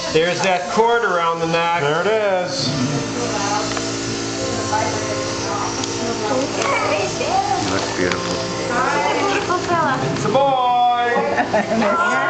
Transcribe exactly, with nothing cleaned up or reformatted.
There's that cord around the neck. There it is. He looks beautiful. Beautiful fella. It's a boy.